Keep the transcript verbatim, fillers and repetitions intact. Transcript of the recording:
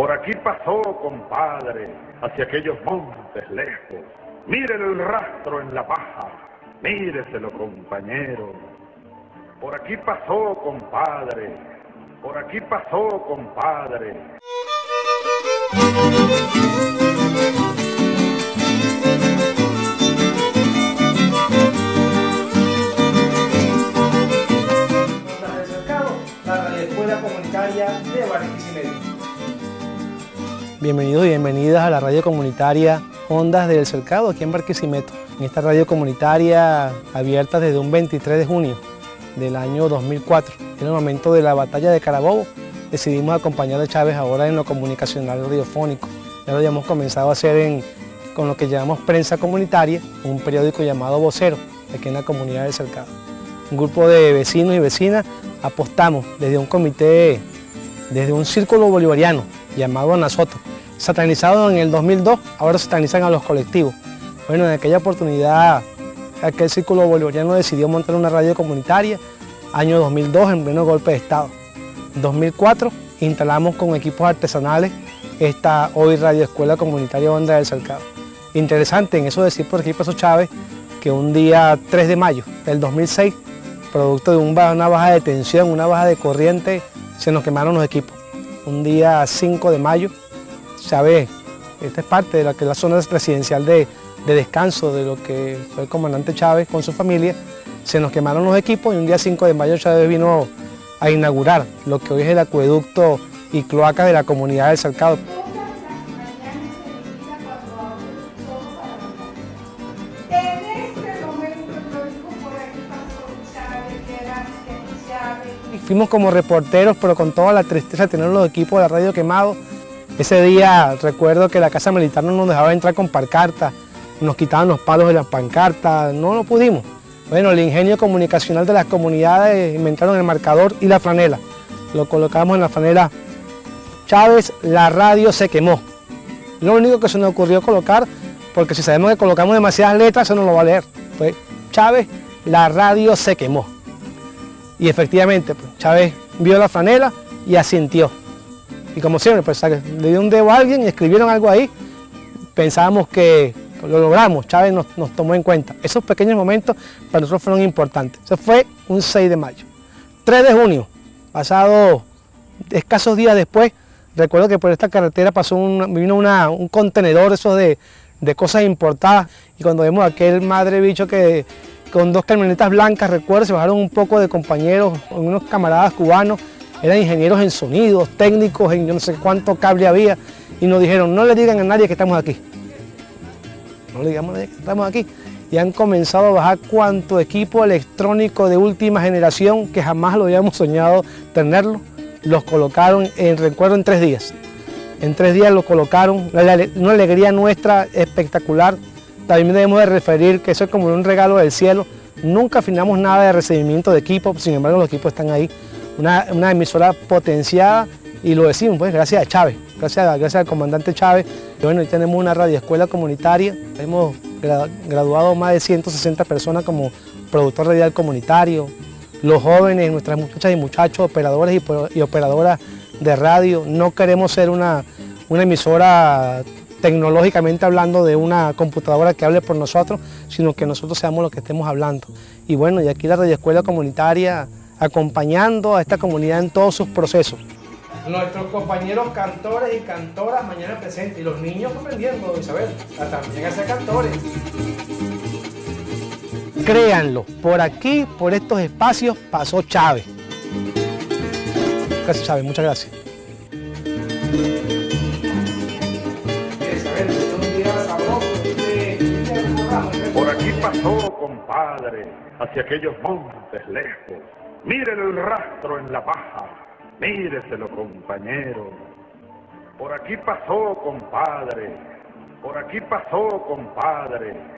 Por aquí pasó, compadre, hacia aquellos montes lejos. Mírele el rastro en la paja, míreselo, compañero. Por aquí pasó, compadre, por aquí pasó, compadre. La radioescuela comunitaria de Barquisimeto. Bienvenidos y bienvenidas a la radio comunitaria Ondas del Cercado aquí en Barquisimeto. En esta radio comunitaria abierta desde un veintitrés de junio del año dos mil cuatro. En el momento de la batalla de Carabobo decidimos acompañar a Chávez ahora en lo comunicacional radiofónico. Ya lo habíamos comenzado a hacer en, con lo que llamamos prensa comunitaria, un periódico llamado Vocero, aquí en la comunidad del Cercado. Un grupo de vecinos y vecinas apostamos desde un comité, desde un círculo bolivariano llamado Anasoto, satanizado en el dos mil dos, ahora satanizan a los colectivos. Bueno, en aquella oportunidad, aquel círculo bolivariano decidió montar una radio comunitaria, año dos mil dos, en pleno golpe de Estado. En dos mil cuatro instalamos con equipos artesanales esta hoy radioescuela comunitaria Ondas del Cercado. Interesante en eso decir por aquí pasó Chávez que un día tres de mayo del dos mil seis, producto de un, una baja de tensión, una baja de corriente, se nos quemaron los equipos. Un día cinco de mayo, Chávez, esta es parte de la que es la zona residencial de, de descanso de lo que fue el comandante Chávez con su familia, se nos quemaron los equipos y un día cinco de mayo Chávez vino a inaugurar lo que hoy es el acueducto y cloaca de la comunidad del Cercado. Fuimos como reporteros, pero con toda la tristeza de tener los equipos de la radio quemados. Ese día recuerdo que la casa militar no nos dejaba entrar con pancartas, nos quitaban los palos de las pancartas, no lo pudimos. Bueno, el ingenio comunicacional de las comunidades inventaron el marcador y la franela. Lo colocamos en la franela, Chávez, la radio se quemó. Lo único que se nos ocurrió colocar, porque si sabemos que colocamos demasiadas letras, se nos lo va a leer. Pues, Chávez, la radio se quemó. Y efectivamente, pues, Chávez vio la franela y asintió. Y como siempre, pues, le dio un dedo a alguien y escribieron algo ahí. Pensábamos que lo logramos, Chávez nos, nos tomó en cuenta. Esos pequeños momentos para nosotros fueron importantes. Eso fue un seis de mayo. tres de junio, pasado escasos días después, recuerdo que por esta carretera pasó un, vino una, un contenedor esos de, de cosas importadas. Y cuando vemos aquel madre bicho que con dos camionetas blancas, recuerdo, se bajaron un poco de compañeros, unos camaradas cubanos, eran ingenieros en sonidos, técnicos, en yo no sé cuánto cable había, y nos dijeron, no le digan a nadie que estamos aquí. No le digamos a nadie que estamos aquí. Y han comenzado a bajar cuanto equipo electrónico de última generación, que jamás lo habíamos soñado tenerlo, los colocaron en recuerdo en tres días. En tres días lo colocaron, una alegría nuestra espectacular. También debemos de referir que eso es como un regalo del cielo. Nunca afinamos nada de recibimiento de equipo, sin embargo los equipos están ahí. Una, una emisora potenciada y lo decimos pues gracias a Chávez, gracias, a, gracias al comandante Chávez. Y bueno, hoy tenemos una radioescuela comunitaria, hemos graduado más de ciento sesenta personas como productor radial comunitario. Los jóvenes, nuestras muchachas y muchachos, operadores y, y operadoras de radio, no queremos ser una, una emisora tecnológicamente hablando de una computadora que hable por nosotros, sino que nosotros seamos los que estemos hablando. Y bueno, y aquí la radioescuela comunitaria acompañando a esta comunidad en todos sus procesos. Nuestros compañeros cantores y cantoras mañana presentes, y los niños aprendiendo, Isabel, a también a ser cantores. Créanlo, por aquí, por estos espacios, pasó Chávez. Gracias, Chávez, muchas gracias. Por aquí pasó, compadre, hacia aquellos montes lejos. Mírele el rastro en la paja, míreselo, compañero. Por aquí pasó, compadre, por aquí pasó, compadre.